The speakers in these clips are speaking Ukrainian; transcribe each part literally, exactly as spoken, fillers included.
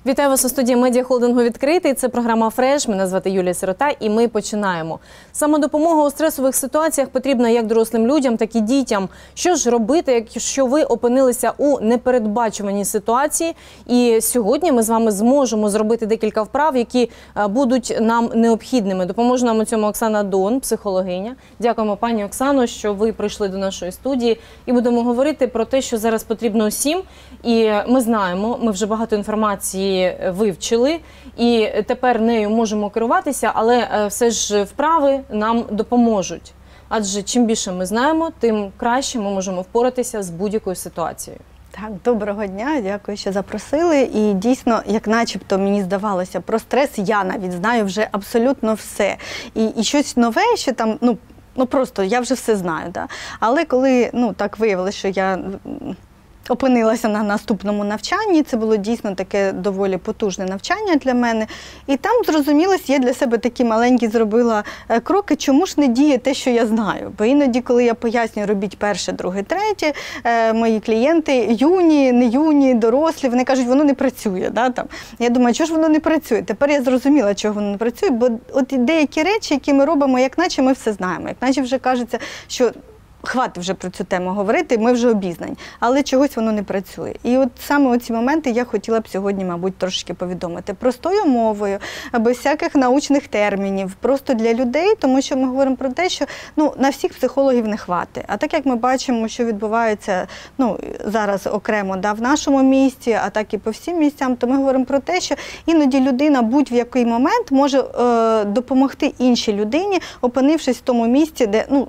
Вітаю вас у студії медіахолдингу «Відкритий». Це програма «Фреш». Мене звати Юлія Сирота і ми починаємо. Самодопомога у стресових ситуаціях потрібна як дорослим людям, так і дітям. Що ж робити, якщо ви опинилися у непередбачуваній ситуації? І сьогодні ми з вами зможемо зробити декілька вправ, які будуть нам необхідними. Допоможе нам у цьому Оксана Дон, психологиня. Дякуємо, пані Оксано, що ви прийшли до нашої студії. І будемо говорити про те, що зараз потрібно усім. І ми знаємо, ми вже багато інформації вивчили, і тепер нею можемо керуватися, але все ж вправи нам допоможуть. Адже чим більше ми знаємо, тим краще ми можемо впоратися з будь-якою ситуацією. Так, доброго дня, дякую, що запросили. І дійсно, як начебто мені здавалося, про стрес я навіть знаю вже абсолютно все. І, і щось нове, що там, ну, ну просто я вже все знаю. Да? Але коли, ну, так виявилося, що я опинилася на наступному навчанні, це було дійсно таке доволі потужне навчання для мене. І там, зрозумілось, я для себе такі маленькі зробила кроки, чому ж не діє те, що я знаю. Бо іноді, коли я пояснюю, робіть перше, друге, третє, мої клієнти, юні, не юні, дорослі, вони кажуть, воно не працює. Да, там. Я думаю, чого ж воно не працює? Тепер я зрозуміла, чого воно не працює, бо от деякі речі, які ми робимо, як наче ми все знаємо, як наче вже кажеться, що хватить вже про цю тему говорити, ми вже обізнані, але чогось воно не працює. І от саме оці моменти я хотіла б сьогодні, мабуть, трошки повідомити. Простою мовою, без всяких научних термінів, просто для людей, тому що ми говоримо про те, що ну, на всіх психологів не хватить. А так як ми бачимо, що відбувається ну, зараз окремо да, в нашому місті, а так і по всім місцям, то ми говоримо про те, що іноді людина будь-в який момент може е, допомогти іншій людині, опинившись в тому місці, де ну,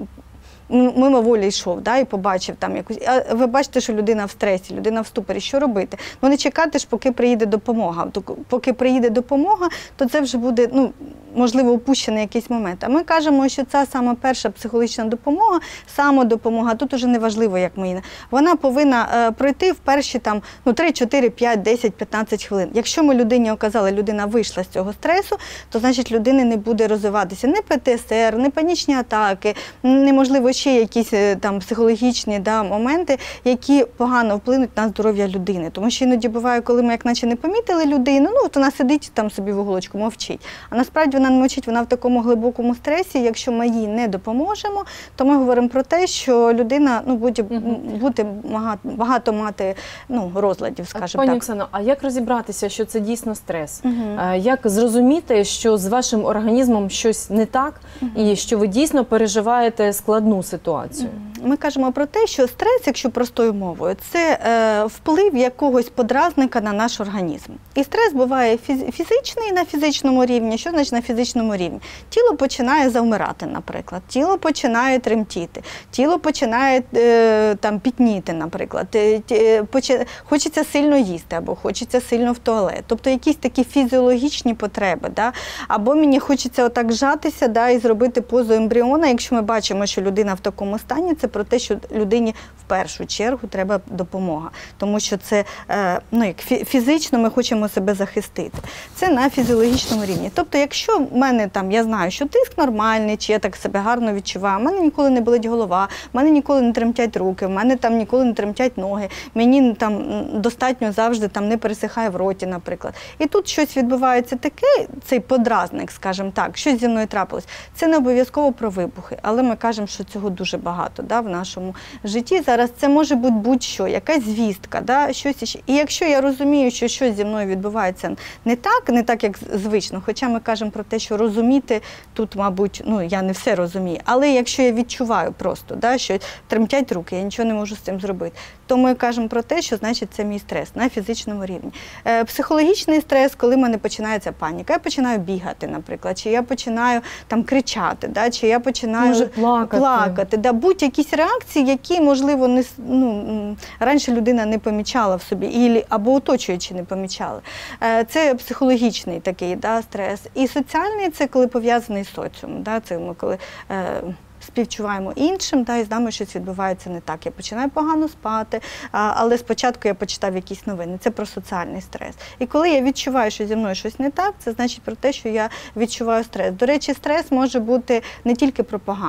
мимоволі йшов, да, і побачив там якусь. А ви бачите, що людина в стресі, людина в ступорі. Що робити? Ну не чекати ж, поки приїде допомога. Поки приїде допомога, то це вже буде, ну, можливо, упущений якийсь момент. А ми кажемо, що ця саме перша психологічна допомога, самодопомога, тут уже не важливо, як ми її. Вона повинна е, пройти в перші там, ну, три, чотири, п'ять, десять, п'ятнадцять хвилин. Якщо ми людині оказали, людина вийшла з цього стресу, то значить людини не буде розвиватися ні пе те ес ер, ні панічні атаки, неможливо ще якісь там психологічні да, моменти, які погано вплинуть на здоров'я людини. Тому що іноді буває, коли ми як наче не помітили людину, ну от вона сидить там собі в уголочку, мовчить. А насправді вона не мовчить, вона в такому глибокому стресі, якщо ми їй не допоможемо, то ми говоримо про те, що людина ну, буде, буде багато, багато мати ну, розладів, скажімо так. Пані Оксано, а як розібратися, що це дійсно стрес? Угу. Як зрозуміти, що з вашим організмом щось не так, угу. і що ви дійсно переживаєте складну ситуацію? Ми кажемо про те, що стрес, якщо простою мовою, це е, вплив якогось подразника на наш організм. І стрес буває фізичний на фізичному рівні. Що значить на фізичному рівні? Тіло починає завмирати, наприклад. Тіло починає тремтіти. Тіло починає е, там, пітніти, наприклад. Е, почи... Хочеться сильно їсти або хочеться сильно в туалет. Тобто якісь такі фізіологічні потреби. Да? Або мені хочеться отак жатися да, і зробити позу ембріона, якщо ми бачимо, що людина в такому стані, це про те, що людині в першу чергу треба допомога. Тому що це, ну, як фізично ми хочемо себе захистити. Це на фізіологічному рівні. Тобто, якщо в мене там, я знаю, що тиск нормальний, чи я так себе гарно відчуваю, в мене ніколи не болить голова, в мене ніколи не тремтять руки, в мене там ніколи не тремтять ноги, мені там достатньо завжди там не пересихає в роті, наприклад. І тут щось відбувається таке, цей подразник, скажімо так, щось зі мною трапилось. Це не обов'язково про вибухи, але ми кажемо, що цього дуже багато да, в нашому житті. Зараз це може бути будь-що, якась звістка, да, щось іще. І якщо я розумію, що щось зі мною відбувається не так, не так, як звично, хоча ми кажемо про те, що розуміти тут, мабуть, ну, я не все розумію, але якщо я відчуваю просто, да, що тремтять руки, я нічого не можу з цим зробити, то ми кажемо про те, що значить це мій стрес на фізичному рівні. Е, психологічний стрес, коли в мене починається паніка, я починаю бігати, наприклад, чи я починаю там кричати, да, чи я починаю може плакати, плакати да, будь-якісь реакції, які, можливо, не, ну, раніше людина не помічала в собі, або оточуючі не помічали. Е, це психологічний такий да, стрес. І соціальний – це коли пов'язаний з соціумом, да, це ми коли е, співчуваємо іншим, да, і з нами щось відбувається не так. Я починаю погано спати, а, але спочатку я почитав якісь новини. Це про соціальний стрес. І коли я відчуваю, що зі мною щось не так, це значить про те, що я відчуваю стрес. До речі, стрес може бути не тільки про погане.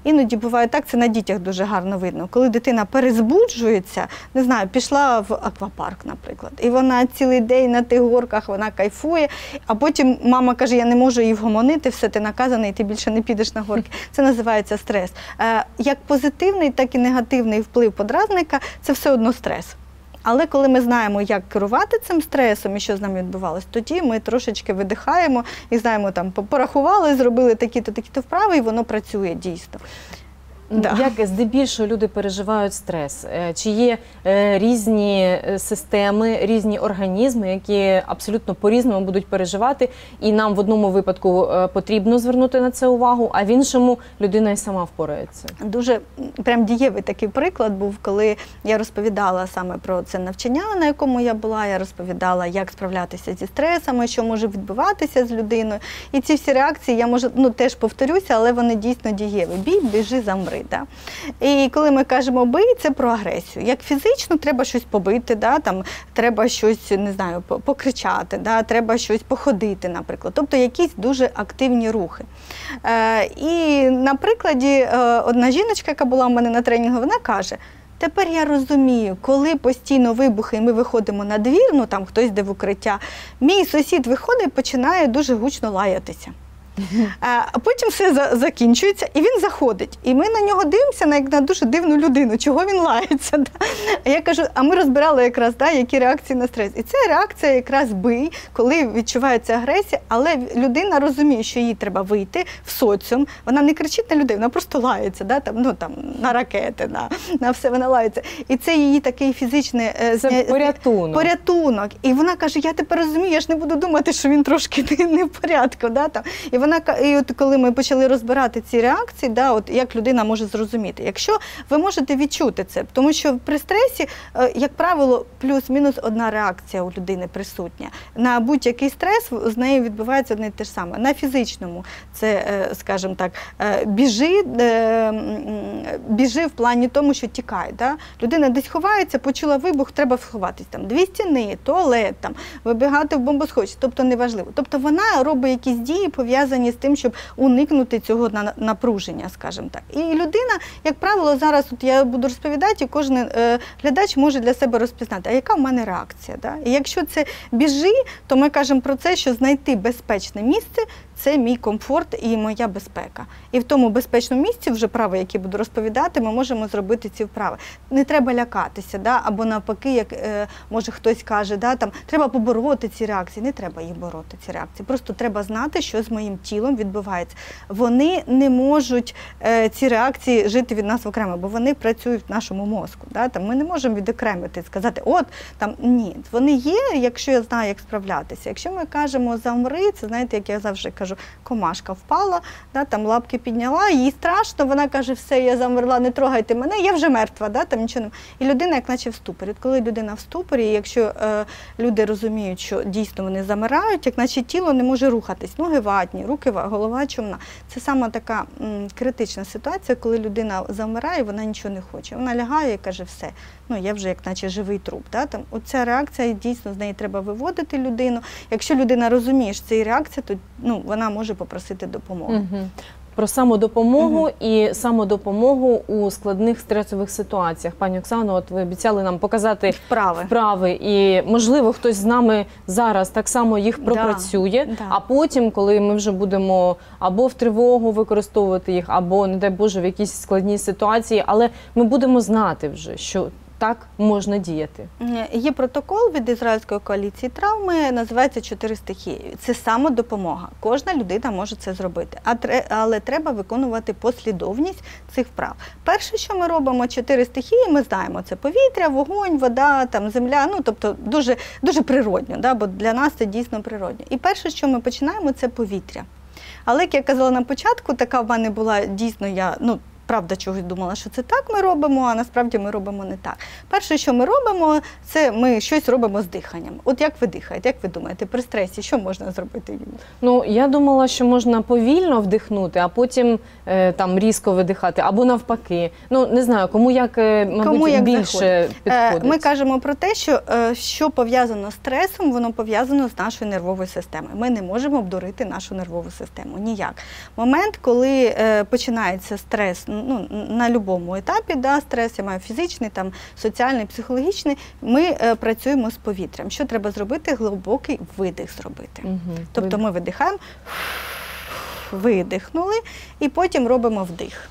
Іноді буває так, це на дітях дуже гарно видно, коли дитина перезбуджується, не знаю, пішла в аквапарк, наприклад, і вона цілий день на тих горках, вона кайфує, а потім мама каже, я не можу її вгомонити, все, ти наказаний, ти більше не підеш на горки. Це називається стрес. Як позитивний, так і негативний вплив подразника – це все одно стрес. Але коли ми знаємо, як керувати цим стресом і що з нами відбувалося, тоді ми трошечки видихаємо і знаємо, там, порахували, зробили такі-то, такі-то вправи, і воно працює дійсно. Да. Як здебільшого люди переживають стрес? Чи є різні системи, різні організми, які абсолютно по-різному будуть переживати, і нам в одному випадку потрібно звернути на це увагу, а в іншому людина і сама впорається? Дуже прям дієвий такий приклад був, коли я розповідала саме про це навчання, на якому я була, я розповідала, як справлятися зі стресами, що може відбуватися з людиною. І ці всі реакції, я може, ну, теж повторюся, але вони дійсно дієві. Бій, біжи, замри. Да? І коли ми кажемо бий, це про агресію. Як фізично треба щось побити, да? Там, треба щось, не знаю, покричати, да? Треба щось походити, наприклад. Тобто якісь дуже активні рухи. Е, і на прикладі е, одна жіночка, яка була у мене на тренінгу, вона каже, тепер я розумію, коли постійно вибухи і ми виходимо на двір, ну там хтось йде в укриття, мій сусід виходить і починає дуже гучно лаятися. А потім все закінчується, і він заходить. І ми на нього дивимося, як на дуже дивну людину, чого він лається. Да? А я кажу, а ми розбирали якраз, да, які реакції на стрес. І це реакція якраз бий, коли відчувається агресія, але людина розуміє, що їй треба вийти в соціум. Вона не кричить на людей, вона просто лається, да? Там, ну, там, на ракети, на, на все вона лається. І це її такий фізичний це порятунок. порятунок. І вона каже, я тепер розумію, я ж не буду думати, що він трошки не, не в порядку. Да? Там. І вона, і от коли ми почали розбирати ці реакції, да, от як людина може зрозуміти, якщо ви можете відчути це, тому що при стресі, як правило, плюс-мінус одна реакція у людини присутня. На будь-який стрес з нею відбувається одне і те ж саме. На фізичному це, скажімо так, біжи, біжи в плані тому, що тікає. Да? Людина десь ховається, почула вибух, треба сховатись. Там дві стіни, туалет, там, вибігати в бомбосховище, тобто неважливо. Тобто вона робить якісь дії, пов'язані з тим, щоб уникнути цього напруження, скажімо так. І людина, як правило, зараз от я буду розповідати, і кожен е, глядач може для себе розпізнати, а яка в мене реакція. Да? І якщо це біжи, то ми кажемо про це, що знайти безпечне місце – це мій комфорт і моя безпека. І в тому безпечному місці, вже вправи, які буду розповідати, ми можемо зробити ці вправи. Не треба лякатися, да? Або навпаки, як е, може хтось каже, да, там, треба побороти ці реакції. Не треба їх бороти, ці реакції. Просто треба знати, що з моїм тілом відбувається. Вони не можуть, е, ці реакції, жити від нас окремо, бо вони працюють в нашому мозку. Да? Там, ми не можемо відокремити, сказати, от, там, ні. Вони є, якщо я знаю, як справлятися. Якщо ми кажемо замри, це, знаєте, як я завжди кажу, комашка впала, да, там лапки підняла, їй страшно, вона каже, все, я замерла, не трогайте мене, я вже мертва, да, там нічого не... І людина як наче в ступорі. От коли людина в ступорі, якщо е, люди розуміють, що дійсно вони замирають, як наче тіло не може рухатись, ноги ватні, руки, голова чумна. Це саме така м, критична ситуація, коли людина замирає, вона нічого не хоче. Вона лягає і каже, все, ну я вже як наче живий труп. Да, там, оця реакція, дійсно, з неї треба виводити людину. Якщо людина розуміє, що це реакція, то ну, вона може попросити допомоги. Угу. Про самодопомогу угу. і самодопомогу у складних стресових ситуаціях. Пані Оксано, от ви обіцяли нам показати вправи. вправи. І, можливо, хтось з нами зараз так само їх пропрацює, да, да. а потім, коли ми вже будемо або в тривогу використовувати їх, або, не дай Боже, в якісь складні ситуації, але ми будемо знати вже, що так можна діяти. Є протокол від Ізраїльської коаліції травми, називається «Чотири стихії». Це самодопомога. Кожна людина може це зробити, але треба виконувати послідовність цих вправ. Перше, що ми робимо, чотири стихії, ми знаємо, це повітря, вогонь, вода, там, земля, ну, тобто дуже, дуже природньо, да, бо для нас це дійсно природньо. І перше, що ми починаємо, це повітря. Але, як я казала на початку, така в мене була дійсно, я, ну, правда, чогось думала, що це так ми робимо, а насправді ми робимо не так. Перше, що ми робимо, це ми щось робимо з диханням. От як ви дихаєте, як ви думаєте, при стресі що можна зробити? Ну, я думала, що можна повільно вдихнути, а потім е, там різко видихати, або навпаки. Ну, не знаю, кому як, мабуть, кому як більше підходить. Ми кажемо про те, що що пов'язано з стресом, воно пов'язано з нашою нервовою системою. Ми не можемо обдурити нашу нервову систему, ніяк. Момент, коли е, починається стрес, ну, на будь-якому етапі, да, стрес, я маю фізичний, там, соціальний, психологічний, ми е, працюємо з повітрям. Що треба зробити? Глибокий видих зробити. Угу. Тобто ми видихаємо, видихнули, і потім робимо вдих.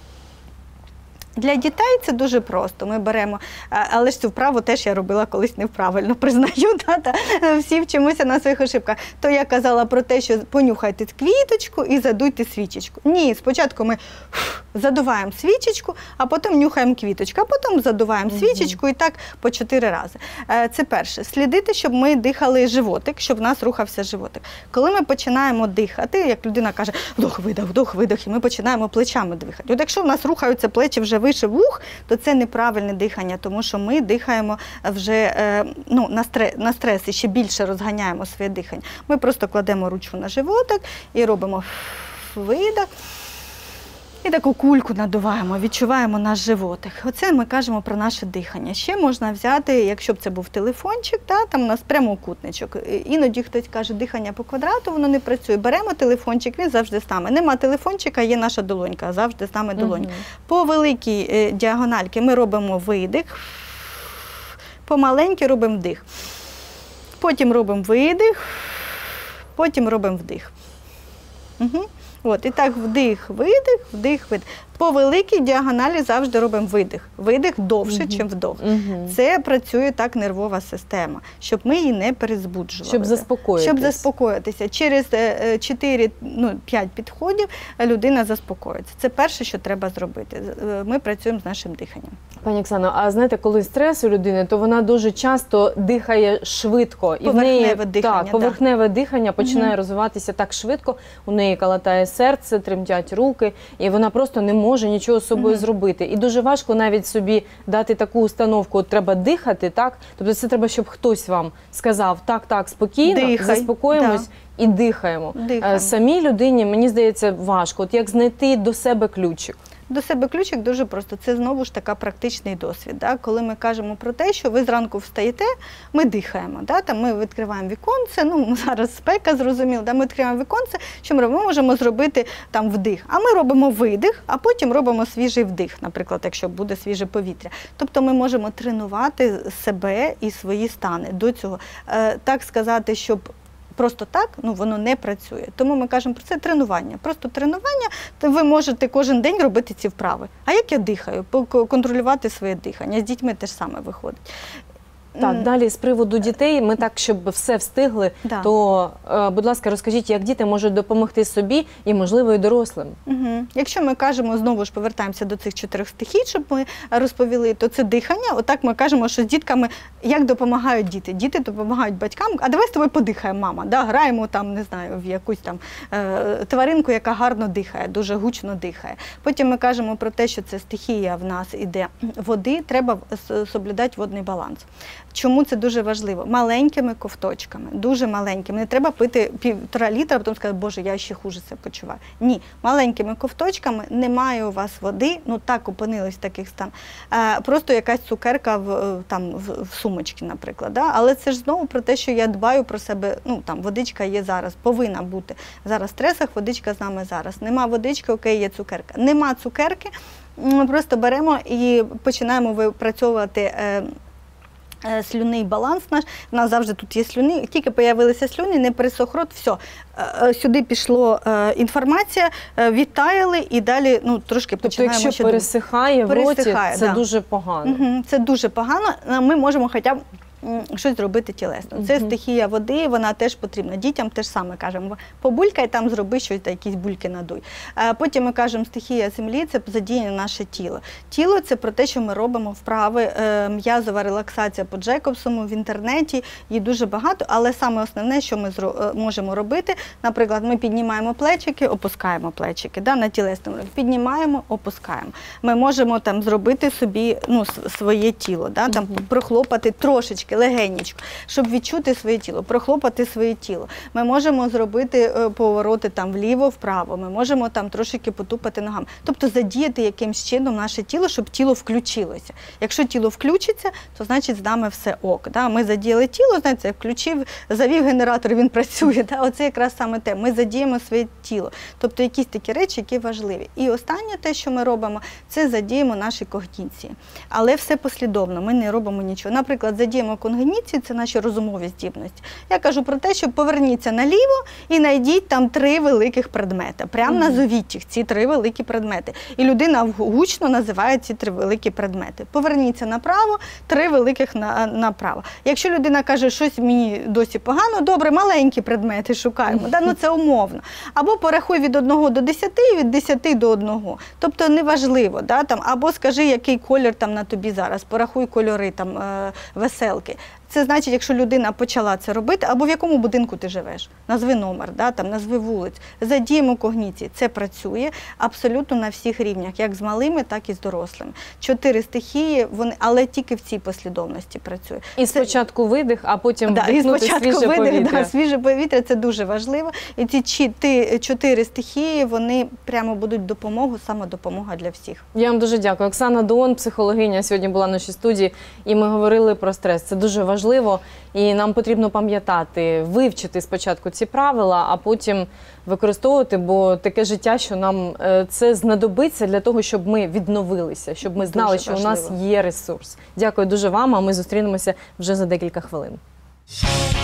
Для дітей це дуже просто. Ми беремо, але ж цю вправу теж я робила колись неправильно, признаю, да, та, всі вчимося на своїх ошибках. То я казала про те, що понюхайте квіточку і задуйте свічечку. Ні, спочатку ми задуваємо свічечку, а потім нюхаємо квіточку, а потім задуваємо угу. свічечку і так по чотири рази. Це перше. Слідити, щоб ми дихали животик, щоб в нас рухався животик. Коли ми починаємо дихати, як людина каже, вдох-видох, вдох-видох, і ми починаємо плечами дихати. От якщо в нас рухаються плечі вже вище вух, то це неправильне дихання, тому що ми дихаємо вже ну, на, стрес, на стрес і ще більше розганяємо своє дихання. Ми просто кладемо ручку на животик і робимо видих. І таку кульку надуваємо, відчуваємо наш животик. Оце ми кажемо про наше дихання. Ще можна взяти, якщо б це був телефончик, та, там у нас прямокутничок. Іноді хтось каже, дихання по квадрату, воно не працює. Беремо телефончик, він завжди з нами. Нема телефончика, є наша долонька, завжди з нами долонька. Угу. По великій е, діагональці ми робимо видих, по маленькій робимо вдих. Потім робимо видих, потім робимо вдих. Угу. От, і так вдих, видих, вдих, видих. По великій діагоналі завжди робимо видих. Видих довше, ніж uh-huh. вдох. Uh-huh. Це працює так нервова система, щоб ми її не перезбуджували. Щоб заспокоїтися. Щоб заспокоїтися. Через чотири п'ять підходів людина заспокоїться. Це перше, що треба зробити. Ми працюємо з нашим диханням. Пані Оксано, а знаєте, коли стрес у людини, то вона дуже часто дихає швидко. І поверхневе в неї, дихання. Так, поверхневе да. дихання починає uh-huh. розвиватися так швидко, у неї калатає серце, тремтять руки, і вона просто не може нічого з собою mm-hmm. зробити. І дуже важко навіть собі дати таку установку, от треба дихати, так? Тобто це треба, щоб хтось вам сказав, так, так, спокійно, Дихай. заспокоїмось да. і дихаємо. Дихаємо. Самій людині, мені здається, важко. От як знайти до себе ключик? До себе ключик дуже просто. Це знову ж така практичний досвід. Да? Коли ми кажемо про те, що ви зранку встаєте, ми дихаємо. Да? Там ми відкриваємо віконце, ну зараз спека, зрозуміло, да? Ми відкриваємо віконце, що ми робимо? Ми можемо зробити там вдих. А ми робимо видих, а потім робимо свіжий вдих, наприклад, якщо буде свіже повітря. Тобто ми можемо тренувати себе і свої стани до цього. Е, так сказати, щоб просто так, ну, воно не працює. Тому ми кажемо про це тренування. Просто тренування, то ви можете кожен день робити ці вправи. А як я дихаю? Контролювати своє дихання. З дітьми теж саме виходить. Так, далі з приводу дітей, ми так, щоб все встигли, да. то, е, будь ласка, розкажіть, як діти можуть допомогти собі і, можливо, і дорослим? Угу. Якщо ми кажемо, знову ж повертаємося до цих чотирьох стихій, щоб ми розповіли, то це дихання. Отак ми кажемо, що з дітками, як допомагають діти? Діти допомагають батькам, а давай з тобою подихаємо, мама, да? Граємо там, не знаю, в якусь там е, тваринку, яка гарно дихає, дуже гучно дихає. Потім ми кажемо про те, що це стихія в нас іде води, треба соблюдати водний баланс. Чому це дуже важливо? Маленькими ковточками, дуже маленькими. Не треба пити півтора літра, а потім сказати, боже, я ще хуже себе почуваю. Ні, маленькими ковточками, немає у вас води, ну так опинились в таких стан. Просто якась цукерка в, там, в, в сумочці, наприклад. Да? Але це ж знову про те, що я дбаю про себе, ну там водичка є зараз, повинна бути. Зараз в стресах, водичка з нами зараз. Нема водички, окей, є цукерка. Нема цукерки, ми просто беремо і починаємо випрацьовувати слюнний баланс наш, у нас завжди тут є слюни, тільки з'явилися слюни, не пересох рот, все. Сюди пішла інформація, відтаяли і далі ну, трошки тобто, починаємо якщо ще пересихає в роті, це да. дуже погано. Угу, це дуже погано, ми можемо хоча б щось зробити тілесно. Це угу. стихія води, вона теж потрібна. Дітям теж саме кажемо, побулькай там, зроби щось, та якісь бульки надуй. А потім ми кажемо, стихія землі – це задіяне наше тіло. Тіло – це про те, що ми робимо вправи, м'язова релаксація по Джейкобсону в інтернеті, її дуже багато, але саме основне, що ми можемо робити, наприклад, ми піднімаємо плечики, опускаємо плечики, да, на тілесному рівні. Піднімаємо, опускаємо. Ми можемо там зробити собі ну, своє тіло, да, там, угу. прохлопати трошечки трошечки, легенечко, щоб відчути своє тіло, прохлопати своє тіло. Ми можемо зробити повороти там вліво-вправо, ми можемо там трошки потупати ногами. Тобто задіяти якимсь чином наше тіло, щоб тіло включилося. Якщо тіло включиться, то значить з нами все ок. Да? Ми задіяли тіло, знаєте, включив, завів генератор, він працює. Да? Оце якраз саме те. Ми задіємо своє тіло. Тобто якісь такі речі, які важливі. І останнє те, що ми робимо, це задіємо наші когніції. Але все послідовно, ми не робимо нічого. Наприклад, задіємо когніції, це наші розумові здібності. Я кажу про те, що поверніться наліво і знайдіть там три великих предмети. Прямо mm-hmm. назовіть їх, ці три великі предмети. І людина гучно називає ці три великі предмети. Поверніться направо, три великих на, направо. Якщо людина каже, щось мені досі погано, добре, маленькі предмети шукаємо. Mm-hmm. Да? Ну, це умовно. Або порахуй від одного до десяти, від десяти до одного. Тобто неважливо. Да? Там, або скажи, який колір там на тобі зараз, порахуй кольори там, е, веселки. Це значить, якщо людина почала це робити, або в якому будинку ти живеш, назви номер, да, там, назви вулиць, задіємо когніції. Це працює абсолютно на всіх рівнях, як з малими, так і з дорослими. Чотири стихії, вони, але тільки в цій послідовності працює. І спочатку видих, а потім да, вдихнути свіже видих, повітря. Да, свіже повітря – це дуже важливо. І ці чотири стихії, вони прямо будуть допомогою, самодопомога для всіх. Я вам дуже дякую. Оксана Доон, психологиня, сьогодні була в нашій студії, і ми говорили про стрес. Це дуже важливо. Важливо, і нам потрібно пам'ятати, вивчити спочатку ці правила, а потім використовувати, бо таке життя, що нам це знадобиться для того, щоб ми відновилися, щоб ми знали, дуже що важливо. У нас є ресурс. Дякую дуже вам, а ми зустрінемося вже за декілька хвилин.